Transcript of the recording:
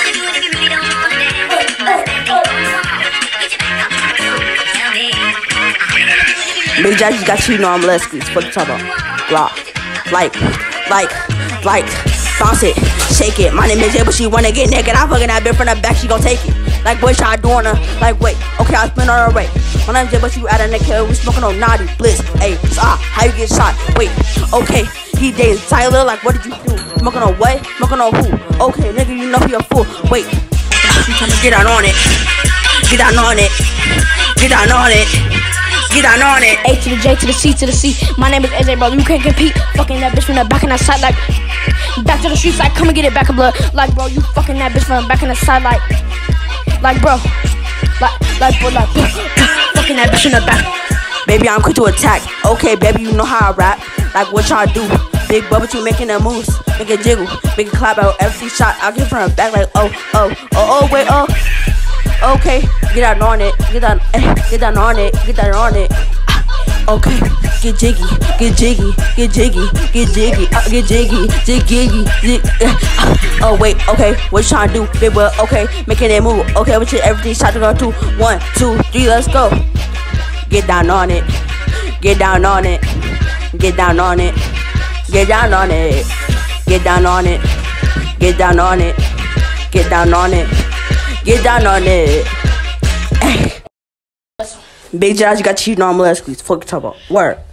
Big Jackie got cheating on Molesky. Fuck you talking about? Blah. Like, bounce it, shake it. My name is Jay, but she wanna get naked. I fucking that bitch from the back, she gon' take it. Like, boy, try doing her. Like, wait, okay, I spin on her way. My name's Jay, but you out of the kill. We smoking on naughty bliss. Hey, how you get shot? Wait, okay, he dating Tyler. Like, what did you do? Smoking on what? Smoking on who? Okay, nigga, you know he a fool. Wait, she tryna get down on it. Get down on it. Get down on it. Get down on it. A to the J to the C to the C. My name is AJ, bro. You can't compete. Fucking that bitch from the back and the side, like back to the streets, like come and get it back in blood. Like, bro, you fucking that bitch from the back and the side, like bro, fucking that bitch in the back. Baby, I'm quick to attack. Okay, baby, you know how I rap. Like what y'all do. Big bubble, you making the moves. Make it jiggle, make it clap out every shot. I'll get from the back like wait. Okay, get down on it, get down on it, get down on it. Okay, get jiggy, get jiggy, get jiggy, get jiggy, get jiggy, oh wait, okay, what you trying to do, big boy? Okay, making it move. Okay, with you everything shot to go to 1, 2, 3, let's go. Get down on it, get down on it, get down on it, get down on it, get down on it, get down on it, get down on it. Get down on it. Hey. Big Jazz, you got cheating on Molesky. Fuck you talking about. Word.